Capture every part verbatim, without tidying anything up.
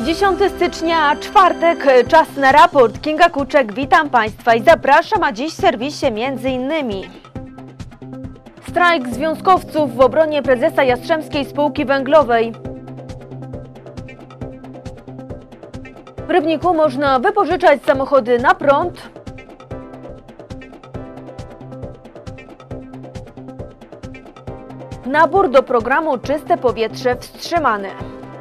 dziesiątego stycznia, czwartek, czas na raport. Kinga Kuczek, witam Państwa i zapraszam, a dziś w serwisie między innymi strajk związkowców w obronie prezesa Jastrzębskiej Spółki Węglowej. W Rybniku można wypożyczać samochody na prąd. Nabór do programu Czyste Powietrze wstrzymany.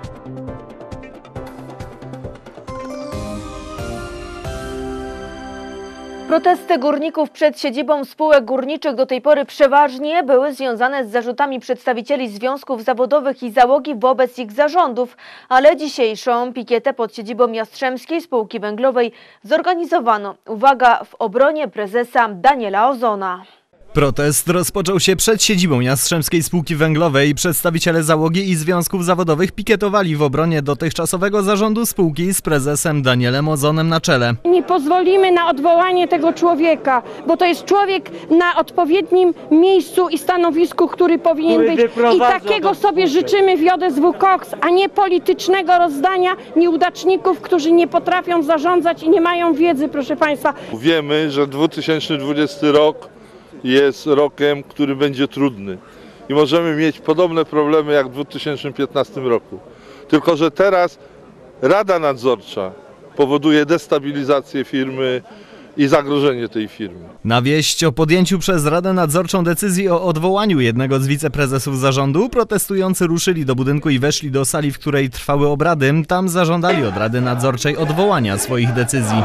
Protesty górników przed siedzibą spółek górniczych do tej pory przeważnie były związane z zarzutami przedstawicieli związków zawodowych i załogi wobec ich zarządów, ale dzisiejszą pikietę pod siedzibą Jastrzębskiej Spółki Węglowej zorganizowano, uwaga, w obronie prezesa Daniela Ozona. Protest rozpoczął się przed siedzibą Jastrzębskiej Spółki Węglowej. Przedstawiciele załogi i związków zawodowych pikietowali w obronie dotychczasowego zarządu spółki z prezesem Danielem Ozonem na czele. Nie pozwolimy na odwołanie tego człowieka, bo to jest człowiek na odpowiednim miejscu i stanowisku, który powinien który być. I takiego sobie życzymy w J S W Koks, a nie politycznego rozdania nieudaczników, którzy nie potrafią zarządzać i nie mają wiedzy, proszę Państwa. Wiemy, że dwa tysiące dwudziesty rok jest rokiem, który będzie trudny i możemy mieć podobne problemy jak w dwa tysiące piętnastym roku. Tylko że teraz Rada Nadzorcza powoduje destabilizację firmy i zagrożenie tej firmy. Na wieść o podjęciu przez Radę Nadzorczą decyzji o odwołaniu jednego z wiceprezesów zarządu protestujący ruszyli do budynku i weszli do sali, w której trwały obrady. Tam zażądali od Rady Nadzorczej odwołania swoich decyzji.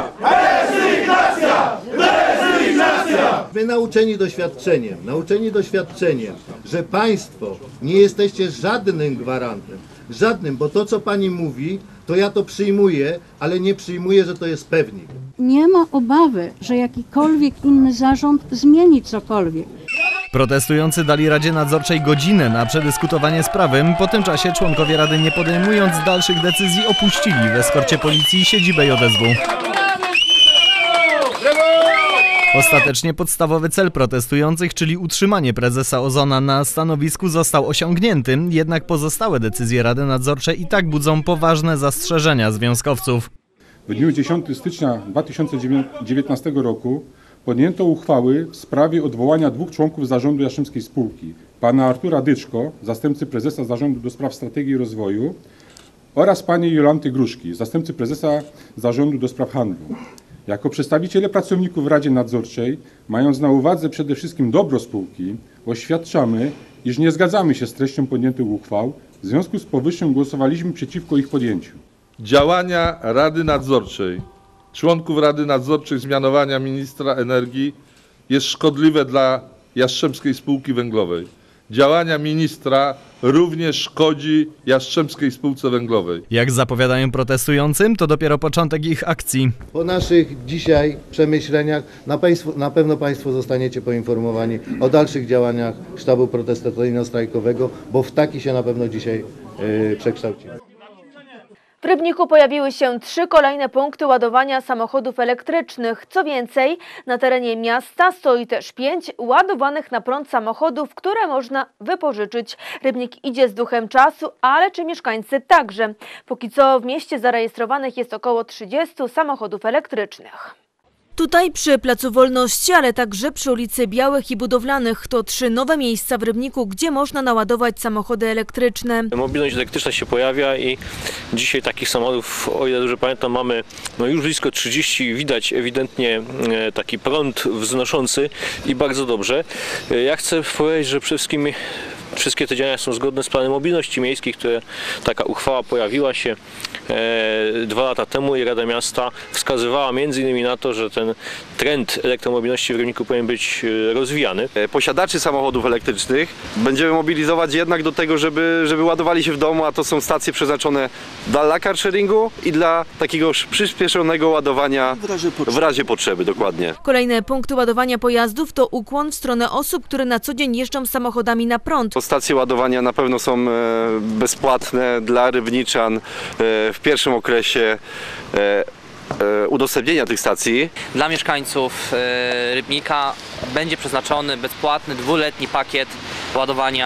My nauczeni doświadczeniem, nauczeni doświadczeniem, że Państwo nie jesteście żadnym gwarantem, żadnym, bo to co Pani mówi, to ja to przyjmuję, ale nie przyjmuję, że to jest pewnik. Nie ma obawy, że jakikolwiek inny zarząd zmieni cokolwiek. Protestujący dali Radzie Nadzorczej godzinę na przedyskutowanie sprawy. Po tym czasie członkowie Rady, nie podejmując dalszych decyzji, opuścili w eskorcie policji siedzibę J S W. Ostatecznie podstawowy cel protestujących, czyli utrzymanie prezesa Ozona na stanowisku, został osiągnięty, jednak pozostałe decyzje Rady Nadzorczej i tak budzą poważne zastrzeżenia związkowców. W dniu dziesiątego stycznia dwa tysiące dziewiętnastego roku podjęto uchwały w sprawie odwołania dwóch członków zarządu Jastrzębskiej Spółki, pana Artura Dyczko, zastępcy prezesa zarządu do spraw strategii i rozwoju, oraz pani Jolanty Gruszki, zastępcy prezesa zarządu do spraw handlu. Jako przedstawiciele pracowników w Radzie Nadzorczej, mając na uwadze przede wszystkim dobro spółki, oświadczamy, iż nie zgadzamy się z treścią podjętych uchwał, w związku z powyższym głosowaliśmy przeciwko ich podjęciu. Działania Rady Nadzorczej, członków Rady Nadzorczej z mianowania ministra energii jest szkodliwe dla Jastrzębskiej Spółki Węglowej. Działania ministra również szkodzi Jastrzębskiej Spółce Węglowej. Jak zapowiadają protestującym, to dopiero początek ich akcji. Po naszych dzisiaj przemyśleniach na, państwo, na pewno Państwo zostaniecie poinformowani o dalszych działaniach sztabu protestacyjno-strajkowego, bo w taki się na pewno dzisiaj yy, przekształci. W Rybniku pojawiły się trzy kolejne punkty ładowania samochodów elektrycznych. Co więcej, na terenie miasta stoi też pięć ładowanych na prąd samochodów, które można wypożyczyć. Rybnik idzie z duchem czasu, ale czy mieszkańcy także? Póki co w mieście zarejestrowanych jest około trzydziestu samochodów elektrycznych. Tutaj przy Placu Wolności, ale także przy ulicy Białych i Budowlanych to trzy nowe miejsca w Rybniku, gdzie można naładować samochody elektryczne. Mobilność elektryczna się pojawia i dzisiaj takich samochodów, o ile dobrze pamiętam, mamy no już blisko trzydziestu. Widać ewidentnie taki prąd wznoszący i bardzo dobrze. Ja chcę powiedzieć, że przede wszystkim wszystkie te działania są zgodne z planem mobilności miejskiej, które taka uchwała pojawiła się e, dwa lata temu i Rada Miasta wskazywała między innymi na to, że ten trend elektromobilności w Rybniku powinien być rozwijany. Posiadaczy samochodów elektrycznych będziemy mobilizować jednak do tego, żeby, żeby ładowali się w domu, a to są stacje przeznaczone dla car sharingu i dla takiego przyspieszonego ładowania w razie potrzeby. W razie potrzeby, dokładnie. Kolejne punkty ładowania pojazdów to ukłon w stronę osób, które na co dzień jeżdżą samochodami na prąd. Stacje ładowania na pewno są bezpłatne dla rybniczan w pierwszym okresie udostępnienia tych stacji. Dla mieszkańców Rybnika będzie przeznaczony bezpłatny dwuletni pakiet ładowania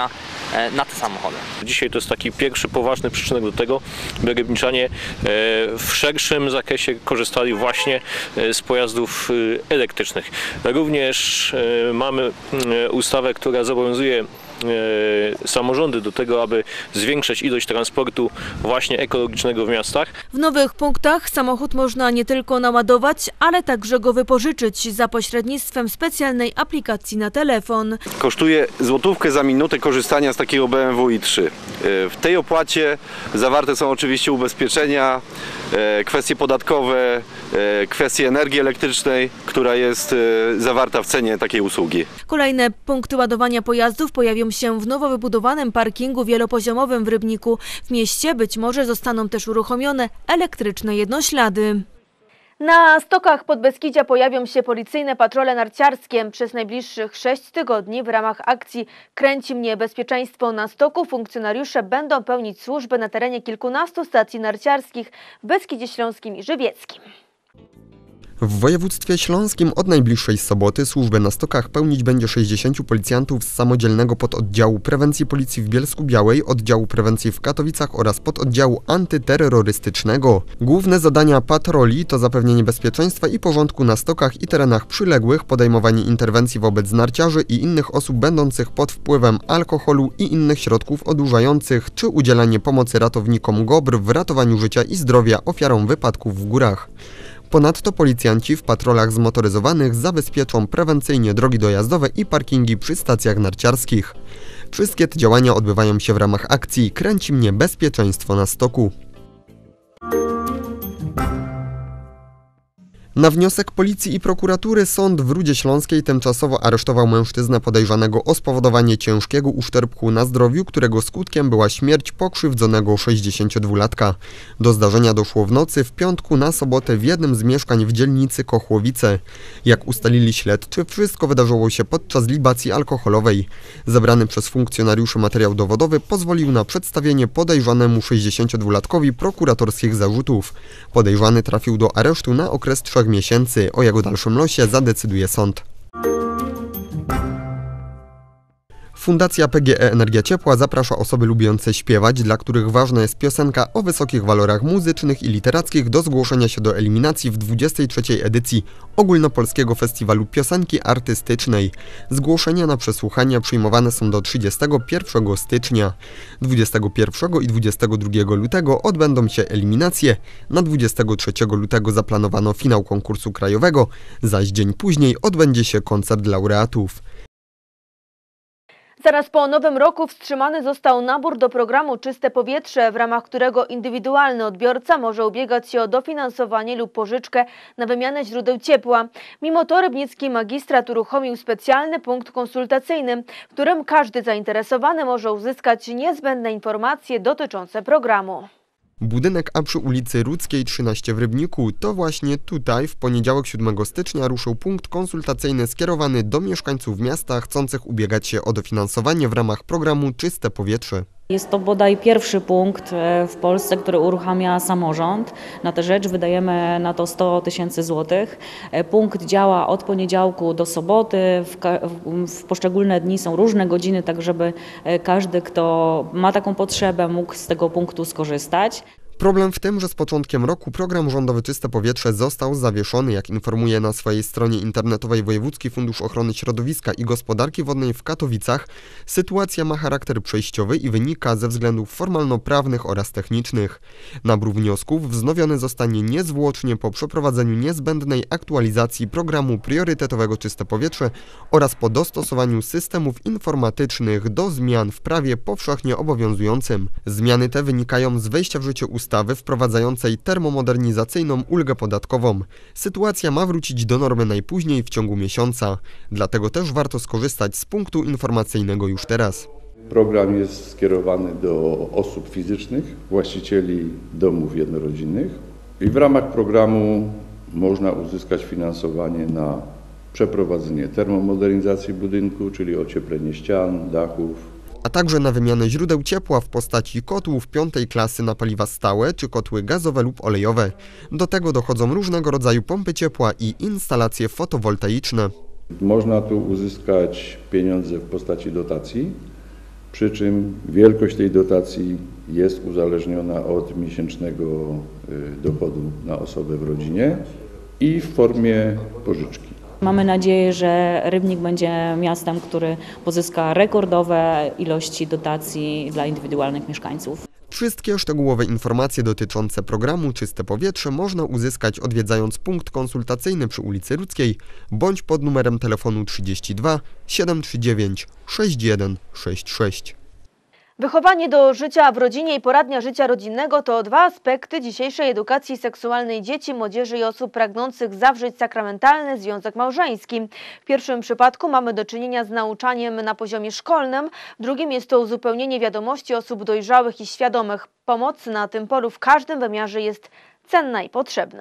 na te samochody. Dzisiaj to jest taki pierwszy poważny przyczynek do tego, by rybniczanie w szerszym zakresie korzystali właśnie z pojazdów elektrycznych. Również mamy ustawę, która zobowiązuje samorządy do tego, aby zwiększać ilość transportu właśnie ekologicznego w miastach. W nowych punktach samochód można nie tylko naładować, ale także go wypożyczyć za pośrednictwem specjalnej aplikacji na telefon. Kosztuje złotówkę za minutę korzystania z takiego B M W i trzy. W tej opłacie zawarte są oczywiście ubezpieczenia, kwestie podatkowe, kwestie energii elektrycznej, która jest zawarta w cenie takiej usługi. Kolejne punkty ładowania pojazdów pojawią się w nowo wybudowanym parkingu wielopoziomowym w Rybniku. W mieście być może zostaną też uruchomione elektryczne jednoślady. Na stokach Podbeskidzia pojawią się policyjne patrole narciarskie. Przez najbliższych sześć tygodni w ramach akcji Kręci mnie bezpieczeństwo na stoku funkcjonariusze będą pełnić służbę na terenie kilkunastu stacji narciarskich w Beskidzie Śląskim i Żywieckim. W województwie śląskim od najbliższej soboty służbę na stokach pełnić będzie sześćdziesięciu policjantów z samodzielnego pododdziału prewencji policji w Bielsku-Białej, oddziału prewencji w Katowicach oraz pododdziału antyterrorystycznego. Główne zadania patroli to zapewnienie bezpieczeństwa i porządku na stokach i terenach przyległych, podejmowanie interwencji wobec narciarzy i innych osób będących pod wpływem alkoholu i innych środków odurzających, czy udzielanie pomocy ratownikom GOBR w ratowaniu życia i zdrowia ofiarom wypadków w górach. Ponadto policjanci w patrolach zmotoryzowanych zabezpieczą prewencyjnie drogi dojazdowe i parkingi przy stacjach narciarskich. Wszystkie te działania odbywają się w ramach akcji Kręci mnie bezpieczeństwo na stoku. Na wniosek policji i prokuratury sąd w Rudzie Śląskiej tymczasowo aresztował mężczyznę podejrzanego o spowodowanie ciężkiego uszczerbku na zdrowiu, którego skutkiem była śmierć pokrzywdzonego sześćdziesięciodwulatka. Do zdarzenia doszło w nocy w piątku na sobotę w jednym z mieszkań w dzielnicy Kochłowice. Jak ustalili śledczy, wszystko wydarzyło się podczas libacji alkoholowej. Zebrany przez funkcjonariuszy materiał dowodowy pozwolił na przedstawienie podejrzanemu sześćdziesięciodwulatkowi prokuratorskich zarzutów. Podejrzany trafił do aresztu na okres trzech miesięcy. O jego dalszym losie zadecyduje sąd. Fundacja P G E Energia Ciepła zaprasza osoby lubiące śpiewać, dla których ważna jest piosenka o wysokich walorach muzycznych i literackich, do zgłoszenia się do eliminacji w dwudziestej trzeciej edycji Ogólnopolskiego Festiwalu Piosenki Artystycznej. Zgłoszenia na przesłuchania przyjmowane są do trzydziestego pierwszego stycznia. dwudziestego pierwszego i dwudziestego drugiego lutego odbędą się eliminacje. Na dwudziestego trzeciego lutego zaplanowano finał konkursu krajowego, zaś dzień później odbędzie się koncert laureatów. Zaraz po nowym roku wstrzymany został nabór do programu Czyste Powietrze, w ramach którego indywidualny odbiorca może ubiegać się o dofinansowanie lub pożyczkę na wymianę źródeł ciepła. Mimo to rybnicki magistrat uruchomił specjalny punkt konsultacyjny, w którym każdy zainteresowany może uzyskać niezbędne informacje dotyczące programu. Budynek A przy ulicy Rudzkiej trzynaście w Rybniku. To właśnie tutaj w poniedziałek siódmego stycznia ruszył punkt konsultacyjny skierowany do mieszkańców miasta chcących ubiegać się o dofinansowanie w ramach programu Czyste Powietrze. Jest to bodaj pierwszy punkt w Polsce, który uruchamia samorząd. Na tę rzecz wydajemy na to sto tysięcy złotych. Punkt działa od poniedziałku do soboty. W, w poszczególne dni są różne godziny, tak żeby każdy, kto ma taką potrzebę, mógł z tego punktu skorzystać. Problem w tym, że z początkiem roku program rządowy Czyste Powietrze został zawieszony, jak informuje na swojej stronie internetowej Wojewódzki Fundusz Ochrony Środowiska i Gospodarki Wodnej w Katowicach. Sytuacja ma charakter przejściowy i wynika ze względów formalno-prawnych oraz technicznych. Nabór wniosków wznowiony zostanie niezwłocznie po przeprowadzeniu niezbędnej aktualizacji programu priorytetowego Czyste Powietrze oraz po dostosowaniu systemów informatycznych do zmian w prawie powszechnie obowiązującym. Zmiany te wynikają z wejścia w życie ustawy ustawy wprowadzającej termomodernizacyjną ulgę podatkową. Sytuacja ma wrócić do normy najpóźniej w ciągu miesiąca. Dlatego też warto skorzystać z punktu informacyjnego już teraz. Program jest skierowany do osób fizycznych, właścicieli domów jednorodzinnych i w ramach programu można uzyskać finansowanie na przeprowadzenie termomodernizacji budynku, czyli ocieplenie ścian, dachów, a także na wymianę źródeł ciepła w postaci kotłów piątej klasy na paliwa stałe czy kotły gazowe lub olejowe. Do tego dochodzą różnego rodzaju pompy ciepła i instalacje fotowoltaiczne. Można tu uzyskać pieniądze w postaci dotacji przy czym wielkość tej dotacji jest uzależniona od miesięcznego dochodu na osobę w rodzinie i w formie pożyczki. Mamy nadzieję, że Rybnik będzie miastem, który pozyska rekordowe ilości dotacji dla indywidualnych mieszkańców. Wszystkie szczegółowe informacje dotyczące programu Czyste Powietrze można uzyskać odwiedzając punkt konsultacyjny przy ulicy Rudzkiej bądź pod numerem telefonu trzydzieści dwa siedem trzy dziewięć sześć jeden sześć sześć. Wychowanie do życia w rodzinie i poradnia życia rodzinnego to dwa aspekty dzisiejszej edukacji seksualnej dzieci, młodzieży i osób pragnących zawrzeć sakramentalny związek małżeński. W pierwszym przypadku mamy do czynienia z nauczaniem na poziomie szkolnym, w drugim jest to uzupełnienie wiadomości osób dojrzałych i świadomych. Pomoc na tym polu w każdym wymiarze jest cenna i potrzebna.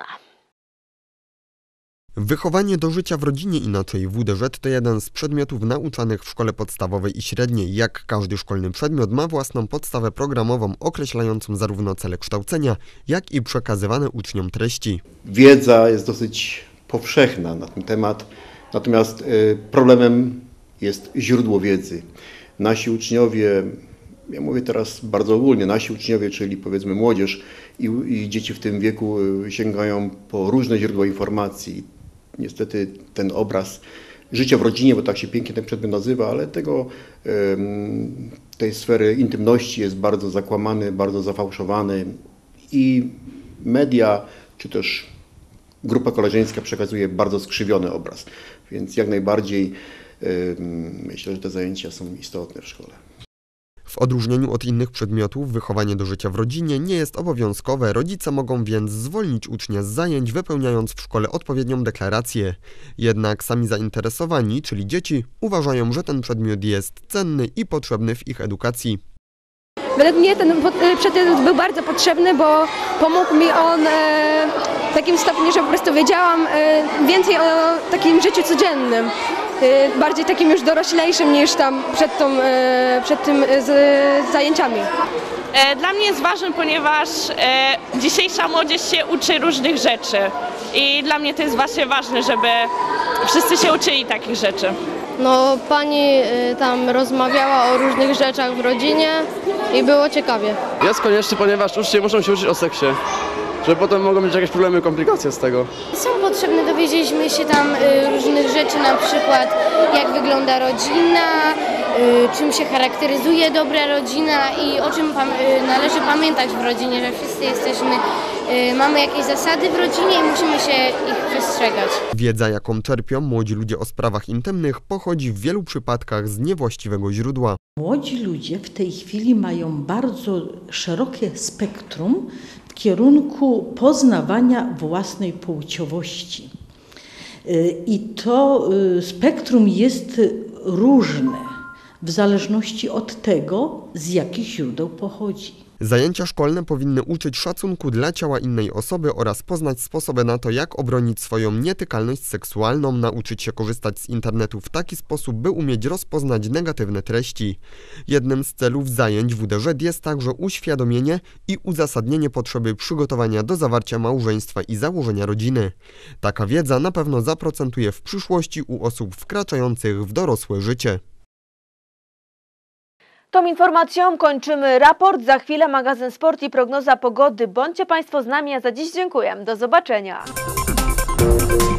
Wychowanie do życia w rodzinie, inaczej W D Ż, to jeden z przedmiotów nauczanych w szkole podstawowej i średniej. Jak każdy szkolny przedmiot ma własną podstawę programową określającą zarówno cele kształcenia, jak i przekazywane uczniom treści. Wiedza jest dosyć powszechna na ten temat, natomiast problemem jest źródło wiedzy. Nasi uczniowie, ja mówię teraz bardzo ogólnie, nasi uczniowie, czyli powiedzmy młodzież i, i dzieci w tym wieku sięgają po różne źródła informacji. Niestety ten obraz życia w rodzinie, bo tak się pięknie ten przedmiot nazywa, ale tego, tej sfery intymności jest bardzo zakłamany, bardzo zafałszowany i media, czy też grupa koleżeńska przekazuje bardzo skrzywiony obraz. Więc jak najbardziej myślę, że te zajęcia są istotne w szkole. W odróżnieniu od innych przedmiotów, wychowanie do życia w rodzinie nie jest obowiązkowe, rodzice mogą więc zwolnić ucznia z zajęć, wypełniając w szkole odpowiednią deklarację. Jednak sami zainteresowani, czyli dzieci, uważają, że ten przedmiot jest cenny i potrzebny w ich edukacji. Według mnie ten przedmiot był bardzo potrzebny, bo pomógł mi on w takim stopniu, że po prostu wiedziałam więcej o takim życiu codziennym. Bardziej takim już doroślejszym niż tam przed, tą, przed tym zajęciami. Dla mnie jest ważny, ponieważ dzisiejsza młodzież się uczy różnych rzeczy i dla mnie to jest właśnie ważne, żeby wszyscy się uczyli takich rzeczy. No, pani tam rozmawiała o różnych rzeczach w rodzinie i było ciekawie. Jest konieczny, ponieważ uczniowie muszą się uczyć o seksie, że potem mogą mieć jakieś problemy, komplikacje z tego. Są potrzebne, dowiedzieliśmy się tam różnych rzeczy, na przykład jak wygląda rodzina, czym się charakteryzuje dobra rodzina i o czym należy pamiętać w rodzinie, że wszyscy jesteśmy, mamy jakieś zasady w rodzinie i musimy się ich przestrzegać. Wiedza, jaką czerpią młodzi ludzie o sprawach intymnych, pochodzi w wielu przypadkach z niewłaściwego źródła. Młodzi ludzie w tej chwili mają bardzo szerokie spektrum w kierunku poznawania własnej płciowości. I to spektrum jest różne w zależności od tego, z jakich źródeł pochodzi. Zajęcia szkolne powinny uczyć szacunku dla ciała innej osoby oraz poznać sposoby na to, jak obronić swoją nietykalność seksualną, nauczyć się korzystać z internetu w taki sposób, by umieć rozpoznać negatywne treści. Jednym z celów zajęć W D Ż jest także uświadomienie i uzasadnienie potrzeby przygotowania do zawarcia małżeństwa i założenia rodziny. Taka wiedza na pewno zaprocentuje w przyszłości u osób wkraczających w dorosłe życie. Tą informacją kończymy raport. Za chwilę magazyn Sport i prognoza pogody. Bądźcie Państwo z nami, a za dziś dziękuję. Do zobaczenia.